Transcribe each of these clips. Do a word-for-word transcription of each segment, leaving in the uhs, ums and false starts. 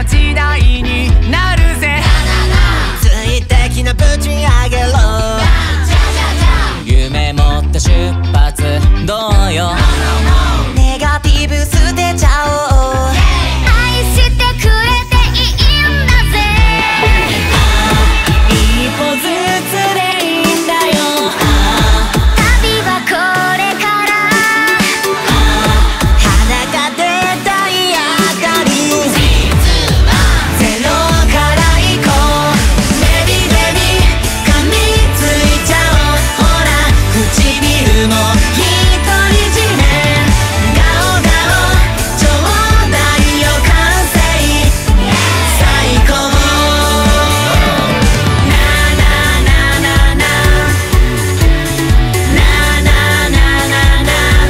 な時代になるぜ。 追的なぶち上げろ。 夢持って出発どうよ。 ネガティブ捨てちゃおう。 愛してくれていいんだぜ。 一歩ずつでいいんだよ。 旅はこれから。 裸で体当たり。ゼロから行こう。ベビベビ噛みついちゃおう。ほら唇も独り占め。ガオガオちょうだいよ完成。最高。なななななななななななな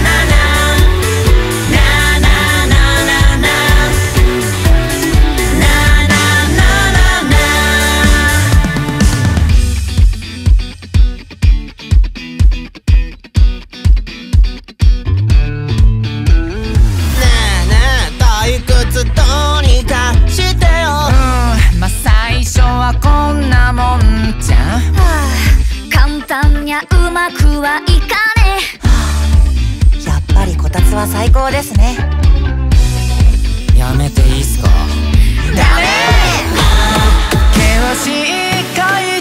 退屈どうにかしてよ。 うん、まあ最初はこんなもんじゃん。 はあ、簡単にゃうまくはいかねやっぱりこたつは最高ですね。 やめていいっすか。 ダメ。 険しい階